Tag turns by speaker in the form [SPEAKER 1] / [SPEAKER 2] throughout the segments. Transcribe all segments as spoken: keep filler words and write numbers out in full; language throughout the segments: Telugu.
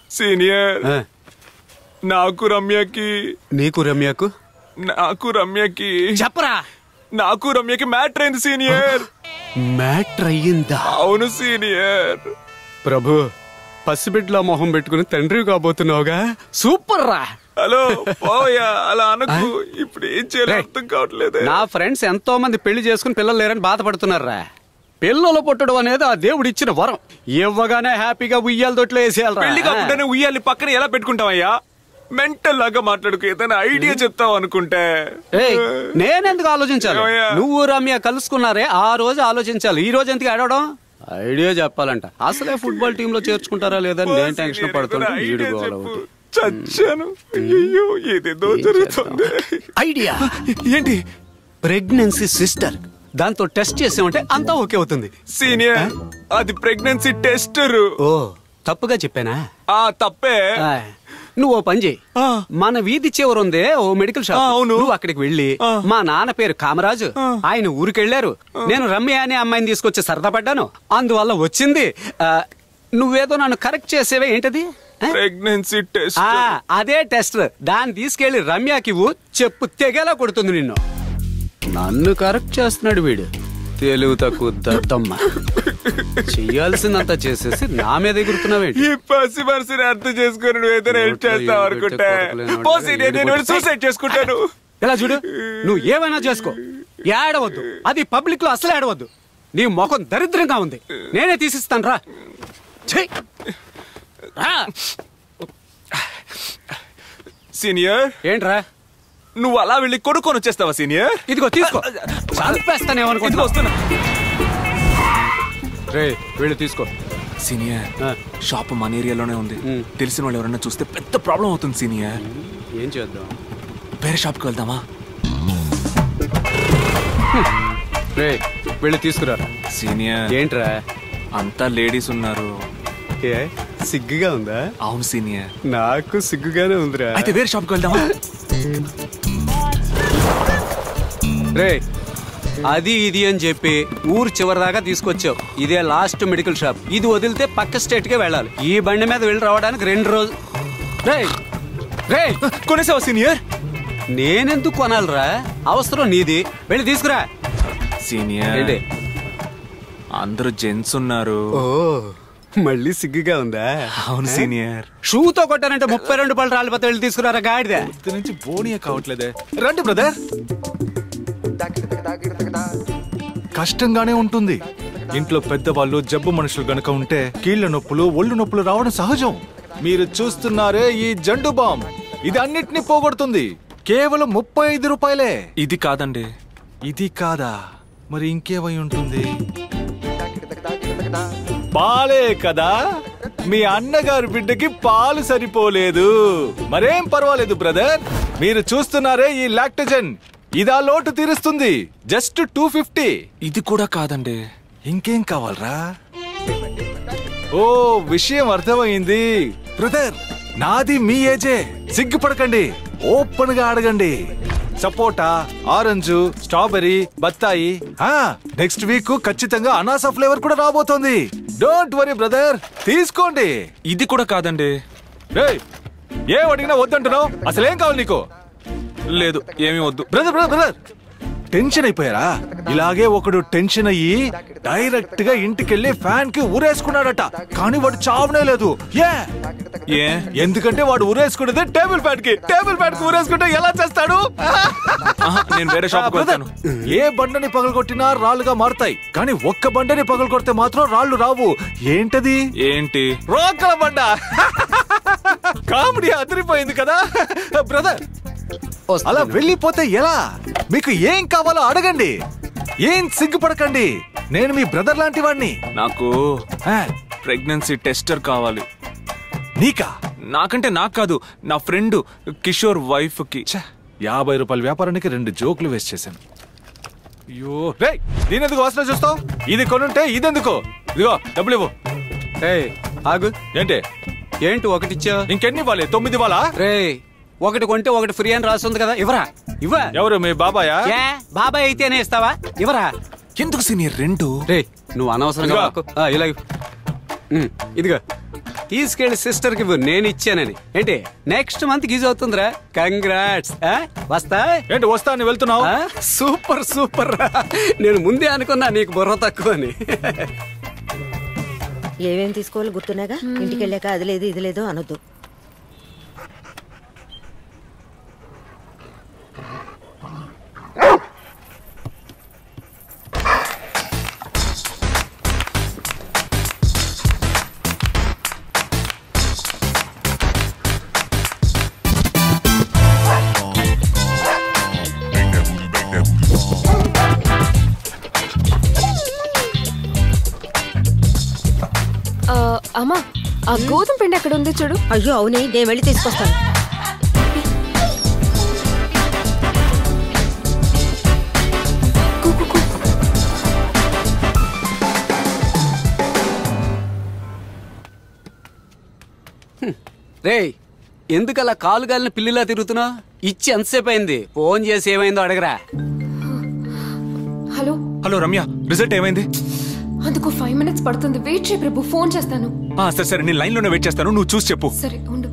[SPEAKER 1] సీనియర్ నాకు రమ్యకి
[SPEAKER 2] నీకు రమ్యకు
[SPEAKER 1] నాకు రమ్యకి
[SPEAKER 2] చెప్పరా
[SPEAKER 1] నాకు రమ్యకి మ్యాటర్ అయింది సీనియర్.
[SPEAKER 2] మ్యాటర్ అయ్యిందా?
[SPEAKER 1] అవును సీనియర్.
[SPEAKER 2] ప్రభు పసిబిడ్డలో మొహం పెట్టుకుని తండ్రి కాబోతున్నావుగా, సూపర్ రా.
[SPEAKER 1] హలో పోయా అలా అనకు. ఇప్పుడు ఏం చేయాలో అర్థం కావట్లేదు.
[SPEAKER 2] నా ఫ్రెండ్స్ ఎంతో మంది పెళ్లి చేసుకుని పిల్లలు లేరని బాధపడుతున్నారా. పిల్లలు పుట్టడం అనేది ఆ దేవుడు ఇచ్చిన వరం. ఇవ్వగానే హ్యాపీగా ఉయ్యాల తొట్లో వేసేయాలి.
[SPEAKER 1] పెళ్లి కాకుండానే ఉయ్యాలి పక్కన ఎలా పెట్టుకుంటావయ్యా? మెంటల్ లాగా మాట్లాడుకు. ఏదైనా ఐడియా చెప్తావు అనుకుంటే.
[SPEAKER 2] నేనెందుకు ఆలోచించాలి? నువ్వు రమ్య కలుసుకున్నారే ఆ రోజు ఆలోచించాలి. ఈ రోజు ఎందుకు ఆడవడం? ఐడియా చెప్పాలంట. అసలే ఫుట్బాల్ టీమ్ లో చేర్చుకుంటారా లేదని నేను టెన్షన్ పడుతుంటే వీడు గోలవుతుంది.
[SPEAKER 1] చచ్చాను. అయ్యో ఏదేదో జరుగుతుంది.
[SPEAKER 2] ఐడియా
[SPEAKER 1] ఏంటి?
[SPEAKER 2] Pregnancy sister. దాంతో టెస్ట్ చేసామంటే అంతా ఓకే అవుతుంది.
[SPEAKER 1] సీనియర్ అది ప్రెగ్నెన్సీ టెస్టర్.
[SPEAKER 2] ఓ తప్పుగా చెప్పానా?
[SPEAKER 1] ఆ తప్పే.
[SPEAKER 2] నువ్వు ఓ పని చేయి. మన వీధి చివరు ఉందే ఓ మెడికల్ షాప్, నువ్వు అక్కడికి వెళ్ళి మా నాన్న పేరు కామరాజు, ఆయన ఊరికెళ్లారు, నేను రమ్య అనే అమ్మాయిని తీసుకొచ్చి సరదా పడ్డాను, అందువల్ల వచ్చింది. నువ్వేదో నన్ను కరెక్ట్ చేసేవే, ఏంటది?
[SPEAKER 1] Pregnancy test.
[SPEAKER 2] అదే టెస్ట్. దాన్ని తీసుకెళ్లి రమ్యకి చెప్పు, తెగేలా కొడుతుంది నిన్ను. నన్ను కరెక్ట్ చేస్తున్నాడు వీడు, తెలుగు తక్కువ దద్దమ్మ. చెయ్యాల్సిందంతా చేసేసి నా మీద ఎగురుతున్నావేంటి?
[SPEAKER 1] ఈ పసి మనసుని అర్థం చేసుకుని నువ్వు ఏదైనా హెల్ప్ చేస్తావు అనుకుంటే సూసైడ్ చేసుకుంటాను.
[SPEAKER 2] ఎలా చూడు, నువ్వు ఏమైనా చేసుకో, ఏడవద్దు. అది పబ్లిక్ లో అసలు ఏడవద్దు. నీ ముఖం దరిద్రంగా ఉంది, నేనే తీసిస్తాను రా.
[SPEAKER 1] సీనియర్
[SPEAKER 2] ఏంట్రా
[SPEAKER 1] నువ్వు అలా వెళ్ళి కొడుకొని వచ్చేస్తావా సీనియర్?
[SPEAKER 2] ఇదిగో తీసుకో. చంపేస్తానేమనుకుంటా. వస్తున్నా రే, వీళ్ళు తీసుకో.
[SPEAKER 1] సీనియర్ షాప్ మన ఏరియాలోనే ఉంది. తెలిసిన వాళ్ళు ఎవరైనా చూస్తే పెద్ద ప్రాబ్లం అవుతుంది సీనియర్.
[SPEAKER 2] ఏం చేద్దాం?
[SPEAKER 1] వేరే షాప్కి వెళ్దామా?
[SPEAKER 2] రే వీళ్ళు తీసుకురా.
[SPEAKER 1] సీనియర్
[SPEAKER 2] ఏంట్రా
[SPEAKER 1] అంతా లేడీస్ ఉన్నారు.
[SPEAKER 2] ఏ సిగ్గుగా ఉందా?
[SPEAKER 1] అవును సీనియర్,
[SPEAKER 2] నాకు సిగ్గుగానే ఉందిరా.
[SPEAKER 1] అయితే వేరే షాప్కి వెళ్దామా?
[SPEAKER 2] రే అది ఇది అని చెప్పి ఊరు చివరిదాకా తీసుకొచ్చావు. ఇదే లాస్ట్ మెడికల్ షాప్. ఇది వదిలితే పక్క స్టేట్ కే వెళ్ళాలి. ఈ బండి మీద వెళ్ళి రావడానికి రెండు రోజులు. రే రే
[SPEAKER 1] కొనేసావా సీనియర్?
[SPEAKER 2] నేనెందుకు కొనాలిరా, అవసరం నీది. వెళ్ళి తీసుకురా.
[SPEAKER 1] సీనియర్ అందరూ జెంట్స్ ఉన్నారు.
[SPEAKER 2] ఓ మళ్ళీ సిగ్గుగా ఉందా?
[SPEAKER 1] అవును సీనియర్.
[SPEAKER 2] షూతో కొట్టారంటే ముప్పై రెండు పళ్ళు రాలిపోతే వెళ్ళి తీసుకురారా. గాడిదే
[SPEAKER 1] నుంచి బోనియా కావట్లేదే. రండి బ్రదర్. కష్టంగానే ఉంటుంది. ఇంట్లో పెద్దవాళ్ళు జబ్బు మనుషులు గనక ఉంటే కీళ్ల నొప్పులు ఒళ్ళు నొప్పులు రావడం సహజం. మీరు చూస్తున్నారే ఈ జండు బామ్, ఇది అన్నిటినీ పోగొడుతుంది. కేవలం ముప్పై ఐదు రూపాయలే. ఇది కాదండి. ఇది కాదా? మరి ఇంకేమై ఉంటుంది? పాలే కదా. మీ అన్నగారు బిడ్డకి పాలు సరిపోలేదు. మరేం పర్వాలేదు బ్రదర్, మీరు చూస్తున్నారే ఈ లాక్టజన్, ఇదా లోటు తీరుస్తుంది. Just two fifty. ఇది కూడా కాదండి. ఇంకేం కావాలరా? ఓ విషయం అర్థమైంది బ్రదర్, నాది మీ ఏజే. సిగ్గుపడకండి, ఓపెన్ గా అడగండి. సపోటా, ఆరెంజ్, స్ట్రాబెరీ, బత్తాయి. నెక్స్ట్ వీక్ ఖచ్చితంగా అనాసా ఫ్లేవర్ కూడా రాబోతోంది. డోంట్ వరీ బ్రదర్, తీసుకోండి. ఇది కూడా కాదండి. ఏం అడిగినా వద్దంటున్నావు? అసలేం కావాలి నీకు? లేదు ఏమీ వద్దు. బ్రదర్ బ్రదర్ బ్రదర్ టెన్షన్ అయిపోయారా? ఇలాగే ఒకడు టెన్షన్ అయ్యి డైరెక్ట్ గా ఇంటికెళ్ళి ఫ్యాన్ కి ఊరేసుకున్నాడట. కానీ వాడు చావనే లేదు. ఏ? ఎందుకంటే వాడు ఊరేసుకునేది టేబుల్ ఫ్యాన్ కి. టేబుల్ ఫ్యాన్ కి ఊరేసుకుంటే ఎలా చేస్తాడు? నేను వేరే షాప్ వెళ్తాను. ఏ బండని పగలగొట్టినా రాళ్ళుగా మారుతాయి, కానీ ఒక్క బండని పగలగొడితే మాత్రం రాళ్ళు రావు. ఏంటది? ఏంటి? రోకల బండ. కామెడీ అదిరిపోయింది కదా బ్రదర్. అలా వెళ్ళిపోతే ఎలా? మీకు ఏం కావాలో అడగండి, ఏం సిగ్గుపడకండి. నేను మీ బ్రదర్ లాంటి వాడిని. నాకు ప్రెగ్నెన్సీ టెస్టర్ కావాలి. నీకా? నాకంటే నాకు కాదు, నా ఫ్రెండ్ కిషోర్ వైఫ్ కి. యాభై రూపాయల వ్యాపారానికి రెండు జోకులు వేస్ట్ చేశాను. అయ్యో రే, దీని ఎందుకు వాసన చూస్తావు? ఇది కొనుంటే ఇదెందుకు? ఇదిగో డబ్బులు ఇవ్వు.
[SPEAKER 2] ఆగు.
[SPEAKER 1] ఏంటి
[SPEAKER 2] ఏంటి ఒకటి ఇచ్చావు?
[SPEAKER 1] ఇంకెన్ని ఇవ్వాలి? తొమ్మిది ఇవ్వాలా?
[SPEAKER 2] రే ఒకటి కొంటే ఒకటి ఫ్రీ అని రాస్తుంది కదా, ఇవరా. ఇవ్వ.
[SPEAKER 1] ఎవరు మీ బాబాయా?
[SPEAKER 2] బాబాయ్ అయితేనే ఇస్తావా? ఇవరా.
[SPEAKER 1] ఎందుకు సీనియర్ రెండు?
[SPEAKER 2] రే నువ్వు అనవసరంగా ఇలా ఇదిగా తీసుకెళ్లి సిస్టర్ కి నేను ఇచ్చానని. ఏంటి నెక్స్ట్ మంత్ గీజ్ అవుతుందిరా. కంగ్రాట్స్. వస్తా
[SPEAKER 1] ఏంటి వస్తా అని వెళ్తున్నావు?
[SPEAKER 2] Super super. నేను ముందే అనుకున్నా నీకు బుర్ర తక్కువ అని.
[SPEAKER 3] ఏమేం తీసుకోవాలి గుర్తున్నాగా? ఇంటికి వెళ్ళాక అది లేదు ఇది లేదు అనొద్దు.
[SPEAKER 4] అమ్మా, ఆ గోధుమ పిండి ఎక్కడ ఉంది చూడు.
[SPEAKER 3] అయ్యో అవునే, నేను వెళ్ళి తీసుకొస్తాను.
[SPEAKER 2] రేయ్, ఎందుకలా కాలు గాలిన పిల్లిలా తిరుగుతున్నావు? ఇచ్చి ఎంతసేపు అయింది? ఫోన్ చేసి ఏమైందో అడగరా.
[SPEAKER 4] హలో
[SPEAKER 1] హలో రమ్య, రిజల్ట్ ఏమైంది?
[SPEAKER 4] అందుకు ఫైవ్ మినిట్స్ పడుతుంది. వెయిట్ చేయి ప్రభు, ఫోన్ చేస్తాను.
[SPEAKER 1] సరే సరే, నేను లైన్ లోనే వెయిట్ చేస్తాను, నువ్వు చూసి చెప్పు.
[SPEAKER 4] సరే ఉండు.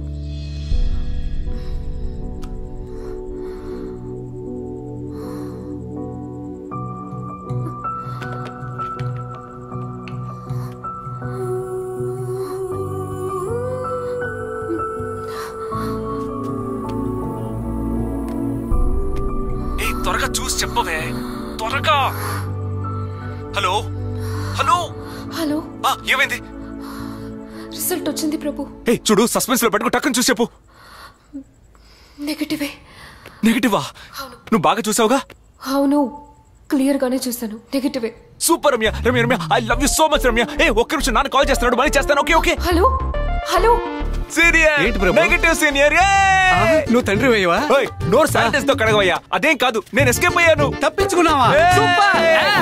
[SPEAKER 1] త్వరగా చూసి చెప్పవే, త్వరగా. హలో హలో
[SPEAKER 4] హలో,
[SPEAKER 1] ఏమైంది?
[SPEAKER 4] రిజల్ట్ వచ్చింది ప్రభు.
[SPEAKER 1] ఏ చూడు, సస్పెన్స్ లో పెట్టుకో, టక్కుని చూసి చెప్పు.
[SPEAKER 4] నెగటివే.
[SPEAKER 1] నెగటివా? నువ్వు బాగా చూసావుగా?
[SPEAKER 4] అవును, క్లియర్ గానే చూసాను. నెగటివే.
[SPEAKER 1] Super Ramya. Ramya Ramya, I love you so much Ramya. ఏ ఒక్క నిమిషం, నాన్న కాల్ చేస్తున్నాడు, మళ్ళీ చేస్తాను. Okay okay.
[SPEAKER 4] Hello hello.
[SPEAKER 1] Senior.
[SPEAKER 2] ఏంటి ప్రభు?
[SPEAKER 1] Negative senior.
[SPEAKER 2] నువ్వు తండ్రి అయ్యవా?
[SPEAKER 1] నోరు శానిటైజ్ తో కడగవయ్యా. అదేం కాదు, నేను ఎస్కేప్ అయ్యాను.
[SPEAKER 2] తప్పించుకున్నావా? సూపర్.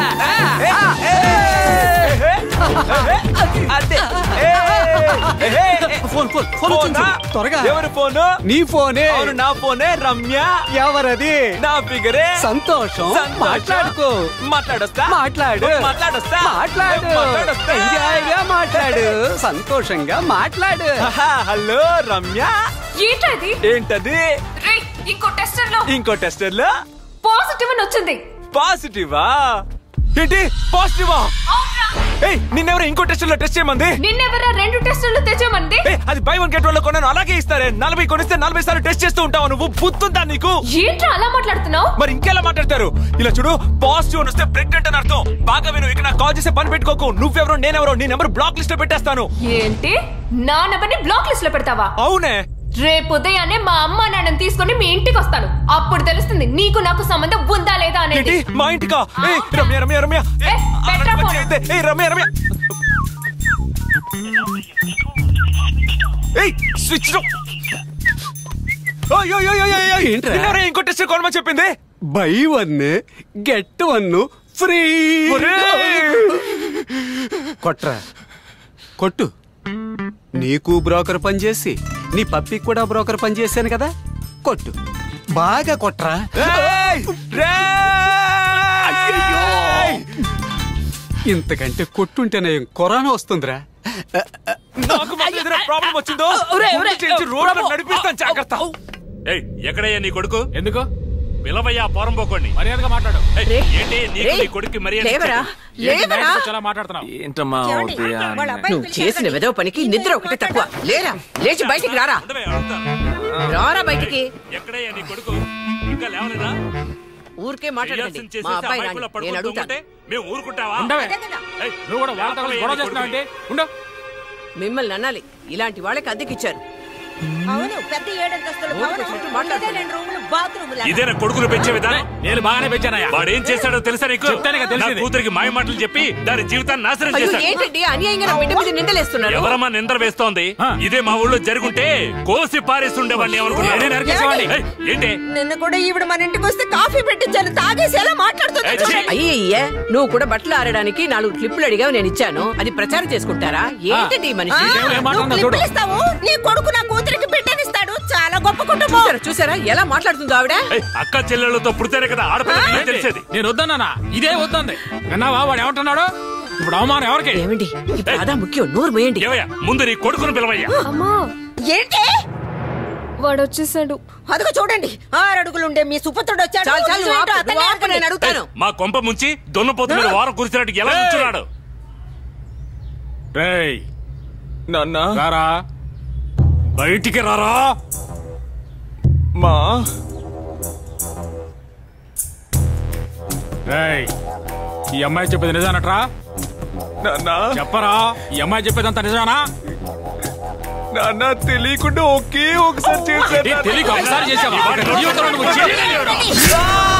[SPEAKER 2] ఫోన్ ఫోన్ ఫోన్ త్వరగా.
[SPEAKER 1] ఎవరి ఫోన్?
[SPEAKER 2] నీ ఫోనే.
[SPEAKER 1] అవును, నా ఫోనే. రమ్య.
[SPEAKER 2] ఎవరది?
[SPEAKER 1] నా ఫిగరే.
[SPEAKER 2] సంతోషం. మాట్లాడుకో.
[SPEAKER 1] మాట్లాడొస్తా.
[SPEAKER 2] మాట్లాడు.
[SPEAKER 1] మాట్లాడొస్తా.
[SPEAKER 2] మాట్లాడు.
[SPEAKER 1] మాట్లాడొస్తా.
[SPEAKER 2] ఎంజాయ్గా మాట్లాడు. సంతోషంగా మాట్లాడు.
[SPEAKER 1] హలో రమ్య.
[SPEAKER 4] ఏంటది?
[SPEAKER 1] ఏంటది?
[SPEAKER 4] రే, ఇంకో టెస్టర్ లో
[SPEAKER 1] ఇంకో టెస్టర్ లో
[SPEAKER 4] పాజిటివ్ అని వచ్చింది.
[SPEAKER 1] పాజిటివా? ఏంటి పాజిటివా? ఏయ్, నిన్నెవరో ఇంకో టెస్టర్ లో టెస్ట్ చేయమంది.
[SPEAKER 4] నిన్నెవరా రెండు టెస్టులు తెచ్చామంది?
[SPEAKER 1] అది బై వన్ గెట్ వన్ లో కొన్నాను, అలాగే ఇస్తారే. నలభై కొనిస్తే నలభై సార్లు టెస్ట్ చేస్తూ ఉంటావు. నువ్వు బుద్ధుందా నీకు?
[SPEAKER 4] ఏంట్రా అలా మాట్లాడుతున్నావు?
[SPEAKER 1] మరి ఇంకెలా మాట్లాడతారు? ఇలా చూడు, పాజిటివ్ అని వస్తే ప్రెగ్నెంట్ అని అర్థం. బాగా విను, ఇక నాకు కాల్ చేసే పని పెట్టుకోకు. నువ్వెవరో నేనెవరో, నీ నెంబర్ బ్లాక్ లిస్ట్ లో పెట్టేస్తాను.
[SPEAKER 4] ఏంటి, నా నెంబర్ని బ్లాక్ లిస్ట్ లో పెడతావా?
[SPEAKER 1] అవునే.
[SPEAKER 4] రేపు ఉదయాన్నే మా అమ్మ నాన్నని తీసుకుని మీ ఇంటికి వస్తాను. అప్పుడు తెలుస్తుంది నీకు నాకు సంబంధం ఉందా లేదా అనేది.
[SPEAKER 1] మా ఇంటికా? రమ్య రమ్య రమ్య రమ్య రమ్య స్విచ్. ఇంకో టెస్ట్ కొనమని చెప్పింది.
[SPEAKER 2] Buy one get one free. కొట్రా, కొట్టు. నీకు బ్రోకర్ పనిచేసి నీ పప్పికి కూడా బ్రోకర్ పని చేశాను కదా, కొట్టు. బాగా కొట్రా. ఇంతకంటే కొట్టుంటేనే కరోనా వస్తుందిరా.
[SPEAKER 1] ప్రాబ్లం వచ్చిందో రోడ్డు నడిపిస్తాను, జాగ్రత్త.
[SPEAKER 5] ఎక్కడయ్యా నీ కొడుకు?
[SPEAKER 6] ఎందుకు
[SPEAKER 5] పిలవయ్యా, పోరం పోకోండి.
[SPEAKER 6] మర్యాదగా మాట్లాడు.
[SPEAKER 5] ఏంటి నీకు నీ కొడుకు మర్యాద?
[SPEAKER 6] మాట్లాడుతున్నావు
[SPEAKER 1] ఏంటమ్మా?
[SPEAKER 3] నువ్వు చేసిన వెదవ పనికి నిద్ర ఒకటి తక్కువ. లేరా, లేచి బయటికి రారా. రారా బయటికి.
[SPEAKER 5] ఎక్కడయ్యా నీ కొడుకు? ఇంకా లేవలేదా?
[SPEAKER 3] ఊరికే మాట్లాడండి. మా అబ్బాయి నేను అడుగుతాను.
[SPEAKER 5] మేము ఊరుకుంటావా?
[SPEAKER 6] నువ్వు కూడా వాళ్ళ గొడవ చేస్తున్నావంటే ఉండు.
[SPEAKER 3] మిమ్మల్ని అనాలి, ఇలాంటి వాళ్ళకి అద్దెకిచ్చారు.
[SPEAKER 5] ఇదేనా కొడుకును పెంచే విధానం?
[SPEAKER 6] నేను బాగానే పెంచానయ్యా.
[SPEAKER 5] వాడు ఏం చేశాడో తెలుసా నీకు? నా కూతురికి మాయ మాటలు చెప్పి దాని జీవితాన్ని నాశనం చేశాడు.
[SPEAKER 3] ఏంటండి అన్యాయంగా నా బిడ్డ మీద నిందలేస్తున్నారు?
[SPEAKER 5] ఎవరమ్మా నిందలు వేస్తోంది? ఇదే మా ఊళ్ళో జరుగుంటే కోసి పారేస్తుండేవాడిని. ఏంటి
[SPEAKER 3] నిన్న కూడా ఈవిడ మన ఇంటికి వస్తే కాఫీ పెట్టించాను, తాగేసి ఎలా మాట్లాడుతుంది. అయ్యయ్యే, నువ్వు కూడా బట్టలు ఆరడానికి నాలుగు క్లిప్పులు అడిగావు, నేను ఇచ్చాను. అది ప్రచారం చేసుకుంటారా? ఏంటండి మనిషి? ఇస్తావు, నీ కొడుకు నా కూతురికి బిడ్డనిస్తాడు. చాలా గొప్ప కుటుంబం. చూసారా ఎలా మాట్లాడుతుందో ఆవిడ?
[SPEAKER 5] అక్క చెల్లెళ్లతో పుడితేనే కదా ఆడపిల్ల తెలిసేది.
[SPEAKER 6] నేను వద్దన్నా, ఇదే వద్దంది. విన్నావా వాడు ఏమంటున్నాడు? ఇప్పుడు అవమానం ఎవరికి?
[SPEAKER 3] ఏమండి ఇప్పుడు అదా ముఖ్యం, నోరు పోయండి.
[SPEAKER 5] ముందు నీ కొడుకును పిలవయ్యా.
[SPEAKER 4] అమ్మా
[SPEAKER 3] ఏంటి
[SPEAKER 4] వాడు వచ్చేసాడు.
[SPEAKER 3] అదిగో చూడండి, ఆరు అడుగులుండే మీ సుపుత్రుడు వచ్చాడు. చాలు చాలు ఆపు, నువ్వు ఆపు, నేను అడుగుతాను.
[SPEAKER 5] మా కొంప ముంచి దొన్నపోతు మీద వారం కురిసినట్టు ఎలా కూర్చున్నాడు?
[SPEAKER 6] రేయ్
[SPEAKER 1] నాన్న
[SPEAKER 6] రారా,
[SPEAKER 5] బయటికి రారా.
[SPEAKER 1] మా
[SPEAKER 6] రేయ్ ఈ అమ్మాయి చెప్పేది నిజానట్రా?
[SPEAKER 1] నాన్న
[SPEAKER 6] చెప్పరా, ఈ అమ్మాయి చెప్పేదంతా నిజానా?
[SPEAKER 1] నాన్న తెలియకుండా ఒకే ఒకసారి చేశాను.
[SPEAKER 6] తెలియక ఒకసారి చేసావా?